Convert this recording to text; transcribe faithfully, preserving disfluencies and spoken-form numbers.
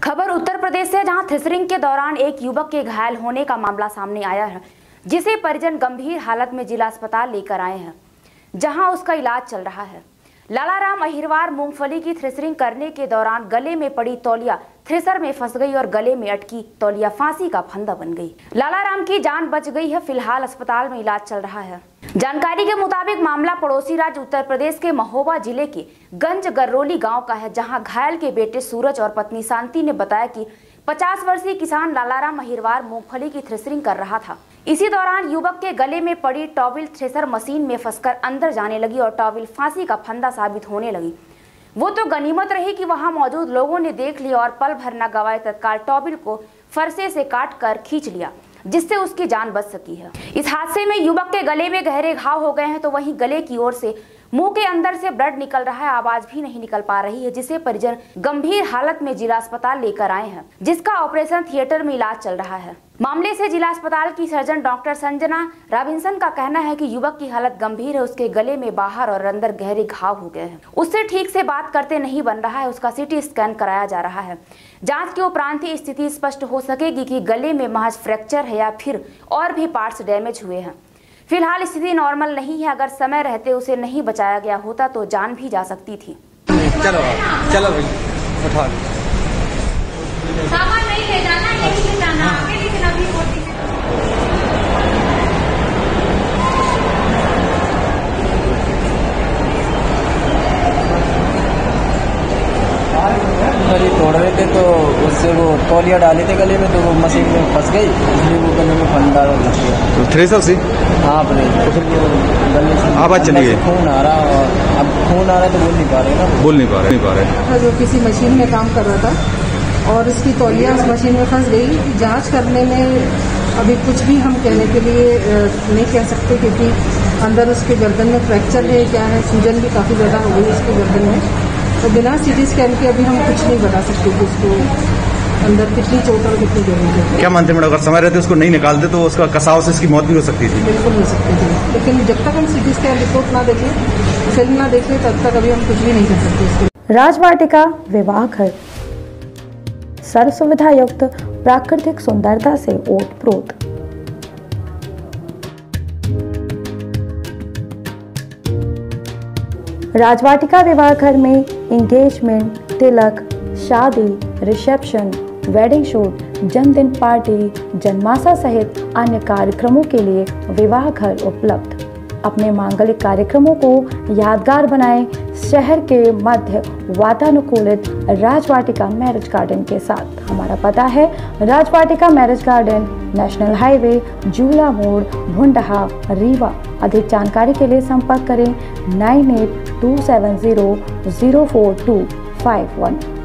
खबर उत्तर प्रदेश से, जहां थ्रेसरिंग के दौरान एक युवक के घायल होने का मामला सामने आया है, जिसे परिजन गंभीर हालत में जिला अस्पताल लेकर आए हैं, जहां उसका इलाज चल रहा है। लालाराम अहिरवार मूंगफली की थ्रेसरिंग करने के दौरान गले में पड़ी तौलिया थ्रेसर में फंस गई और गले में अटकी तौलिया फांसी का फंदा बन गई। लालाराम की जान बच गई है, फिलहाल अस्पताल में इलाज चल रहा है। जानकारी के मुताबिक मामला पड़ोसी राज्य उत्तर प्रदेश के महोबा जिले के गंज गर्रोली गांव का है, जहां घायल के बेटे सूरज और पत्नी शांति ने बताया कि पचास वर्षीय किसान लालाराम अहिरवार मूंगफली की थ्रेसरिंग कर रहा था। इसी दौरान युवक के गले में पड़ी टॉविल थ्रेसर मशीन में फंसकर अंदर जाने लगी और टॉविल फांसी का फंदा साबित होने लगी। वो तो गनीमत रही कि वहां मौजूद लोगों ने देख लिया और पल भर न गवाए तत्काल टॉविल को फरसे से काट कर खींच लिया, जिससे उसकी जान बच सकी है। इस हादसे में युवक के गले में गहरे घाव हो गए हैं, तो वहीं गले की ओर से मुंह के अंदर से ब्लड निकल रहा है, आवाज भी नहीं निकल पा रही है, जिसे परिजन गंभीर हालत में जिला अस्पताल लेकर आए हैं, जिसका ऑपरेशन थिएटर में इलाज चल रहा है। मामले से जिला अस्पताल की सर्जन डॉक्टर संजना रॉबिन्सन का कहना है कि युवक की हालत गंभीर है, उसके गले में बाहर और अंदर गहरे घाव हो गए हैं, उससे ठीक से बात करते नहीं बन रहा है, उसका सीटी स्कैन कराया जा रहा है। जांच के उपरांत ही स्थिति स्पष्ट हो सकेगी कि गले में महज फ्रैक्चर है या फिर और भी पार्ट्स डैमेज हुए हैं। फिलहाल स्थिति नॉर्मल नहीं है, अगर समय रहते उसे नहीं बचाया गया होता तो जान भी जा सकती थी। चलो चलो भाई उठा सामान नहीं ले जाना, यही ले जाना, आगे लेकिन अभी होती है। तोड़ रहे थे तो उससे वो तौलिया डाले थे गले में, तो वो मशीन में फंस गई, इसलिए वो गले में फंदा लग गया। तो थ्रेसर से हाँ अपने तो फिर गले से आवाज चली गई, खून आ रहा, और अब खून आ रहा है तो बोल नहीं पा रहे ना, बोल नहीं पा रहे नहीं पा रहे जो किसी मशीन में काम कर रहा था और इसकी तौलिया उस मशीन में फंस गई। जांच करने में अभी कुछ भी हम कहने के लिए नहीं कह सकते, क्योंकि अंदर उसके गर्दन में फ्रैक्चर है, क्या है, सूजन भी काफ़ी ज़्यादा हो गई उसके गर्दन में, तो बिना सीटी स्कैन के अभी हम कुछ नहीं बता सकते कि उसको अंदर कितनी चोट और कितनी जरूरत है। क्या मानते हैं मैडम, अगर समय रहते उसको नहीं निकालते तो उसका कसाव से इसकी मौत भी हो सकती थी? बिल्कुल हो सकती थी, लेकिन जब तक हम सीटी स्कैन रिपोर्ट ना देखें, फिल्म ना देखें, तब तक अभी हम कुछ भी नहीं कर सकते इसको। राजवाटिका विवाह घर, सर्व सुविधा युक्त प्राकृतिक सुंदरता से ओतप्रोत। राजवाटिका विवाह घर में एंगेजमेंट, तिलक, शादी, रिसेप्शन, वेडिंग शूट, जन्मदिन पार्टी, जन्माशा सहित अन्य कार्यक्रमों के लिए विवाह घर उपलब्ध। अपने मांगलिक कार्यक्रमों को यादगार बनाएं शहर के मध्य वातानुकूलित राजवाटिका मैरिज गार्डन के साथ। हमारा पता है Rajvatika marriage garden, national highway, Jula मोड़, भुंडहा, रीवा। अधिक जानकारी के लिए संपर्क करें nine eight two seven zero zero four two five one.